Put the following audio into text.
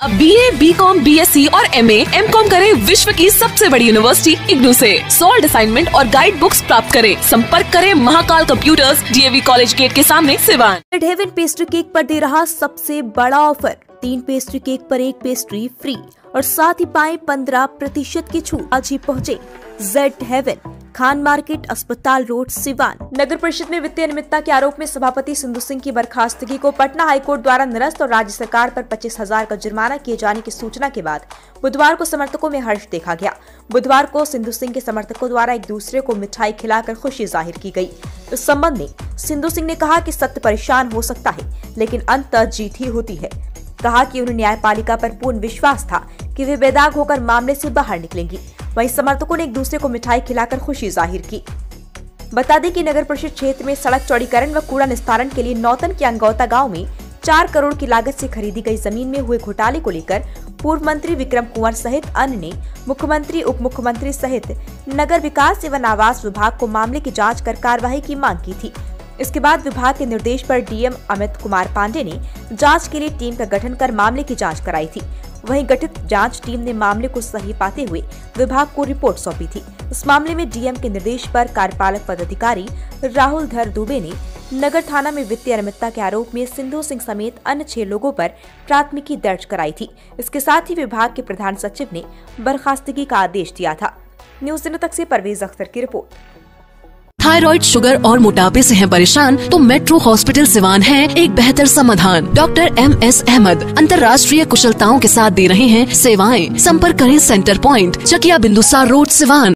अब BA, BCom, BSc और MA, MCom करें विश्व की सबसे बड़ी यूनिवर्सिटी इग्नू से। सॉल्ड असाइनमेंट और गाइड बुक्स प्राप्त करें। संपर्क करें Mahakal computers, DAV college gate के सामने, Siwan. Red Haven pastry cake पर दे रहा सबसे बड़ा ऑफर, 3 पेस्ट्री केक पर 1 पेस्ट्री फ्री और साथ ही पाएं 15% की छूट। आज ही पहुँचे रेड हेवन, खान मार्केट, अस्पताल रोड, सिवान। नगर परिषद में वित्तीय अनियमितता के आरोप में सभापति सिंधु सिंह की बर्खास्तगी को पटना हाईकोर्ट द्वारा निरस्त और राज्य सरकार पर 25,000 का जुर्माना किए जाने की सूचना के बाद बुधवार को समर्थकों में हर्ष देखा गया। बुधवार को सिंधु सिंह के समर्थकों द्वारा एक दूसरे को मिठाई खिलाकर खुशी जाहिर की गई। इस संबंध में सिंधु सिंह ने कहा कि सत्य परेशान हो सकता है, लेकिन अंततः जीत ही होती है। कहा कि उन्हें न्यायपालिका पर पूर्ण विश्वास था कि वे बेदाग होकर मामले से बाहर निकलेंगी। वहीं समर्थकों ने एक दूसरे को मिठाई खिलाकर खुशी जाहिर की। बता दें कि नगर परिषद क्षेत्र में सड़क चौड़ीकरण व कूड़ा निस्तारण के लिए नौतन के अंगौता गांव में 4 करोड़ की लागत से खरीदी गई जमीन में हुए घोटाले को लेकर पूर्व मंत्री विक्रम कुंवर सहित अन्य ने मुख्यमंत्री, उप मुख्यमंत्री सहित नगर विकास एवं आवास विभाग को मामले की जाँच कर कार्रवाई की मांग की थी। इसके बाद विभाग के निर्देश पर DM अमित कुमार पांडे ने जांच के लिए टीम का गठन कर मामले की जांच कराई थी। वहीं गठित जांच टीम ने मामले को सही पाते हुए विभाग को रिपोर्ट सौंपी थी। इस मामले में DM के निर्देश पर कार्यपालक पदाधिकारी राहुल धर दुबे ने नगर थाना में वित्तीय अनियमितता के आरोप में सिंधु सिंह समेत अन्य 6 लोगों पर प्राथमिकी दर्ज कराई थी। इसके साथ ही विभाग के प्रधान सचिव ने बर्खास्तगी का आदेश दिया था। न्यूज दिनों तक से परवेज अख्तर की रिपोर्ट। थायराइड, शुगर और मोटापे से हैं परेशान तो मेट्रो हॉस्पिटल सिवान है एक बेहतर समाधान। डॉक्टर MS अहमद अंतर्राष्ट्रीय कुशलताओं के साथ दे रहे हैं सेवाएं। संपर्क करें centre point, Chakiya Bindusar road, Siwan.